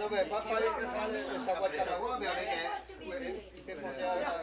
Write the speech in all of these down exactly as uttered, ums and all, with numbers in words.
vabbè, papà che sale sta guardando la uova perché che possiamo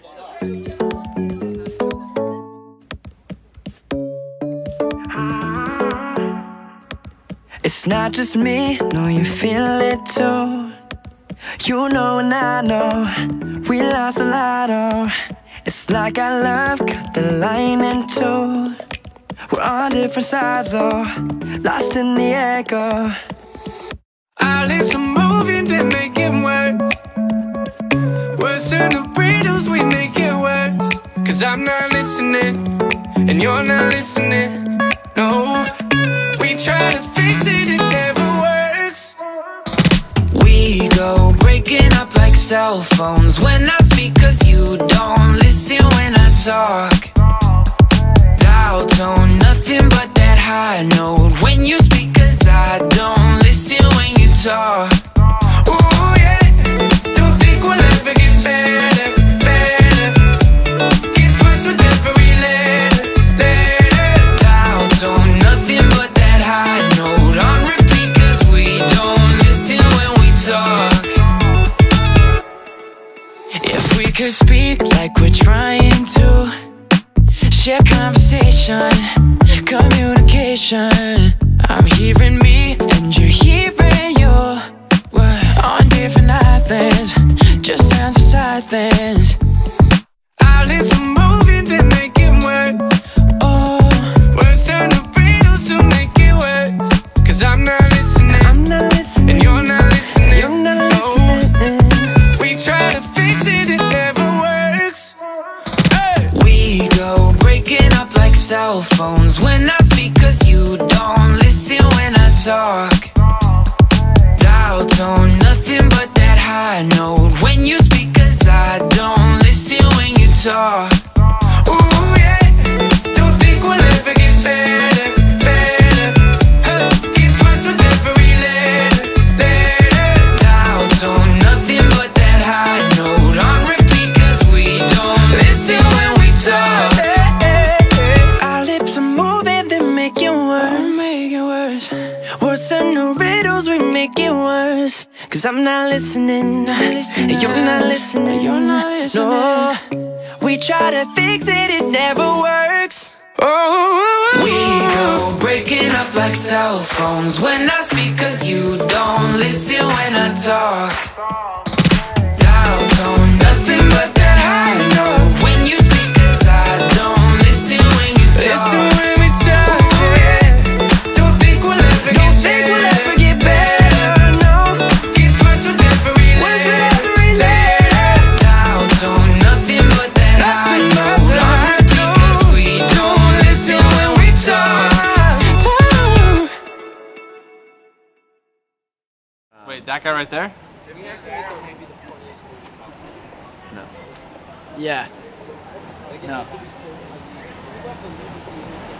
It's not just me, no, you feel it too. You know and I know we lost a lot, oh. It's like our love cut the line in two. We're on different sides, though, lost in the echo. Our lips are moving, they make it worse. Worse than the riddles, we make it worse. Cause I'm not listening, and you're not listening, no. We try to fix it, it never works. We go breaking up like cell phones when I speak, cause you don't listen when I talk. Dial tone, nothing but that high note when you speak, cause I don't listen when you talk. Ooh yeah, don't think we'll ever get better, better. Gets worse with every letter, letter. Dial tone, nothing but that high note on repeat, cause we don't listen when we talk. If we could speak like we're trying to, share conversation, communication. I'm hearing me and you're hearing you. We're on different islands, just sounds aside things. Our lips are moving, they make it worse. Oh, worse than the riddles to make it worse. Cause I'm not listening, I'm not listening, and you're not listening, you're not listening. No. We try to fix it, it never works. Hey. We go breaking up like cell phones when I speak, cause you don't listen when I talk. Dial tone, nothing but that high note when you speak, cause I don't listen when you talk. Ooh yeah, don't think we'll ever get better, better. Huh. Gets worse with every letter, letter. Dial tone, nothing but that high note on repeat, cause we don't listen when we talk. Our lips are moving, they make it worse, make it worse. Worse than the riddles, we make it worse. Cause I'm not listening, not listening. And you're not listening, you're not listening. No. We try to fix it, it never works. Oh, we go breaking up like cell phones when I speak, cause you don't listen when I talk. Dial tone, nothing but that high note when you speak, cause I don't listen when you talk. Listen when we talk. Ooh, yeah. Don't think we'll ever don't get think better, we'll ever get better, no. Gets worse with every letter, letter. Dial tone, nothing but that high note on repeat, cause we don't listen when we talk. Wait, that guy right there? No. Yeah. No.